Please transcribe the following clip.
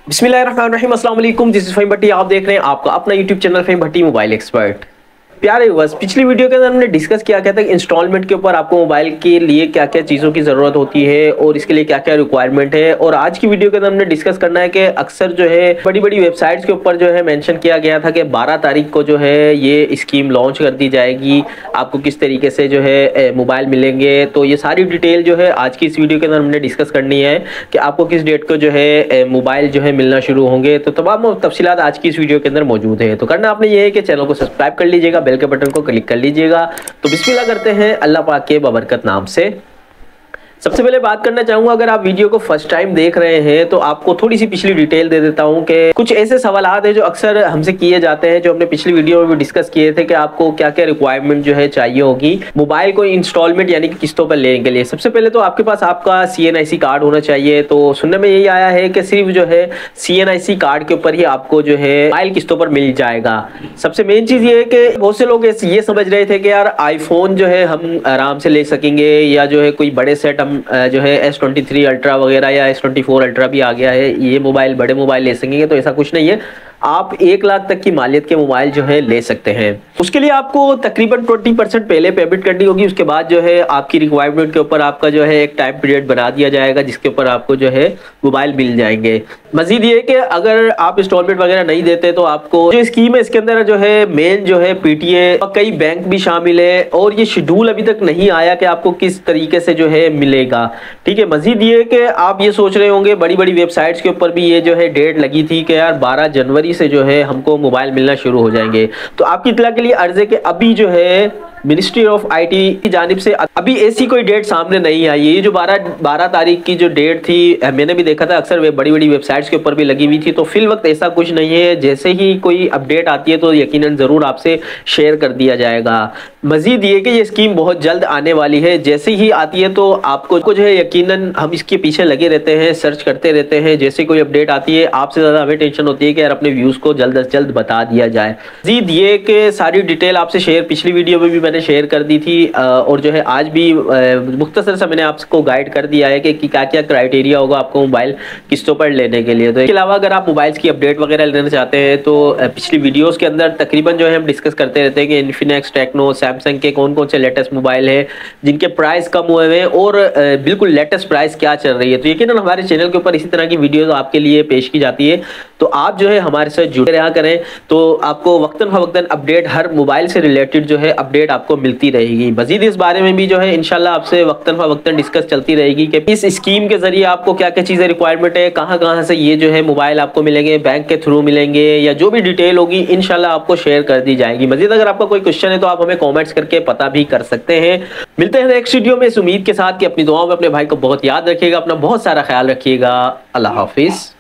बिस्मिल्लाहिर्रहमानिर्रहीम, अस्सलाम वालेकुम। This is Faheem Bhatti. आप देख रहे हैं आपका अपना YouTube channel Faheem Bhatti mobile expert. प्यारे व्यूअर्स, पिछली वीडियो के अंदर हमने डिस्कस किया था इंस्टॉलमेंट के ऊपर आपको मोबाइल के लिए क्या क्या चीज़ों की ज़रूरत होती है और इसके लिए क्या क्या रिक्वायरमेंट है। और आज की वीडियो के अंदर हमने डिस्कस करना है कि अक्सर जो है बड़ी बड़ी वेबसाइट्स के ऊपर जो है मेंशन किया गया था कि 12 तारीख को जो है ये स्कीम लॉन्च कर दी जाएगी, आपको किस तरीके से जो है मोबाइल मिलेंगे। तो ये सारी डिटेल जो है आज की इस वीडियो के अंदर हमने डिस्कस करनी है कि आपको किस डेट को जो है मोबाइल जो है मिलना शुरू होंगे। तो तमाम तफसीलात आज की इस वीडियो के अंदर मौजूद है। तो करना आपने ये है कि चैनल को सब्सक्राइब कर लीजिएगा, बेल के बटन को क्लिक कर लीजिएगा। तो बिस्मिल्लाह करते हैं अल्लाह पाक के बबरकत नाम से। सबसे पहले बात करना चाहूंगा, अगर आप वीडियो को फर्स्ट टाइम देख रहे हैं तो आपको थोड़ी सी पिछली डिटेल दे देता हूं कि कुछ ऐसे सवालात हैं जो अक्सर हमसे किए जाते हैं, जो हमने पिछली वीडियो में भी डिस्कस किए थे कि आपको क्या क्या रिक्वायरमेंट जो है चाहिए होगी मोबाइल को इंस्टॉलमेंट यानी कि किस्तों पर लेने के लिए। सबसे पहले तो आपके पास आपका CNIC कार्ड होना चाहिए। तो सुनने में यही आया है कि सिर्फ जो है CNIC कार्ड के ऊपर ही आपको जो है मोबाइल किस्तों पर मिल जाएगा। सबसे मेन चीज ये है कि बहुत से लोग ये समझ रहे थे कि यार आईफोन जो है हम आराम से ले सकेंगे, या जो है कोई बड़े सेट जो है S23 अल्ट्रा वगैरह या S24 अल्ट्रा भी आ गया है, ये मोबाइल बड़े मोबाइल ले सकेंगे। तो ऐसा कुछ नहीं है, आप 1 लाख तक की मालियत के मोबाइल जो है ले सकते हैं। उसके लिए आपको तकरीबन 20% पहले पेमेंट करनी होगी। उसके बाद जो है आपकी रिक्वायरमेंट के ऊपर आपका जो है एक टाइम पीरियड बना दिया जाएगा जिसके ऊपर आपको जो है मोबाइल मिल जाएंगे। मजीद ये कि अगर आप इंस्टॉलमेंट वगैरह नहीं देते तो आपको जो स्कीम है इसके अंदर जो है मेन जो है PTA और कई बैंक भी शामिल है, और ये शेड्यूल अभी तक नहीं आया कि आपको किस तरीके से जो है मिलेगा। ठीक है, मजीद ये कि आप ये सोच रहे होंगे बड़ी बड़ी वेबसाइट्स के ऊपर भी ये जो है डेट लगी थी कि यार 12 जनवरी से जो है हमको मोबाइल मिलना शुरू हो जाएंगे। तो आपकी इत्तला के लिए अर्ज है कि अभी जो है मिनिस्ट्री ऑफ IT की जानिब से अभी ऐसी कोई डेट सामने नहीं आई है। ये जो 12 तारीख की जो डेट थी, मैंने भी देखा था अक्सर वे बड़ी बड़ी वेबसाइट्स के ऊपर भी लगी हुई थी। तो फिल वक्त ऐसा कुछ नहीं है, जैसे ही कोई अपडेट आती है तो यकीनन ज़रूर आपसे शेयर कर दिया जाएगा। मजीद ये कि ये स्कीम बहुत जल्द आने वाली है, जैसे ही आती है तो आपको जो है यकीनन हम इसके पीछे लगे रहते हैं, सर्च करते रहते हैं। जैसे कोई अपडेट आती है आपसे ज़्यादा हमें टेंशन होती है कि यार अपने व्यूज़ को जल्द अज जल्द बता दिया जाए। मजीद ये कि सारी डिटेल आपसे शेयर पिछली वीडियो में भी मैंने शेयर कर दी थी, और जो है आज भी मुख्तसर सा मैंने आपको गाइड कर दिया है कि क्या क्या क्राइटेरिया होगा आपको मोबाइल किस्तों पर लेने के लिए। तो इसके अलावा अगर आप मोबाइल्स की अपडेट वगैरह लेना चाहते हैं तो पिछली वीडियोस के अंदर तकरीबन जो है हम डिस्कस करते रहते हैं कि इन्फिनिक्स, टेक्नो, सैमसंग के कौन कौन से लेटेस्ट मोबाइल है जिनके प्राइस कम हुए हैं और बिल्कुल लेटेस्ट प्राइस क्या चल रही है। तो यकीनन हमारे चैनल के ऊपर इसी तरह की वीडियोस आपके लिए पेश की जाती है। तो आप जो है हमारे साथ जुड़े रहा करें, तो आपको वक्तन फवक्तन अपडेट हर मोबाइल से रिलेटेड जो है अपडेट आपको मिलती रहेगी। मजीद इस बारे में भी जो है इंशाल्लाह आपसे वक्तन फवक्तन डिस्कस चलती रहेगी कि इस स्कीम के जरिए आपको क्या क्या चीज़ें रिक्वायरमेंट है, कहाँ कहाँ से ये जो है मोबाइल आपको मिलेंगे, बैंक के थ्रू मिलेंगे, या जो भी डिटेल होगी इंशाल्लाह आपको शेयर कर दी जाएगी। मजीद अगर आपका कोई क्वेश्चन है तो आप हमें कॉमेंट्स करके पता भी कर सकते हैं। मिलते हैं नेक्स्ट वीडियो में इस उम्मीद के साथ कि अपनी दुआओं में अपने भाई को बहुत याद रखिएगा, अपना बहुत सारा ख्याल रखिएगा। अल्लाह हाफिज़।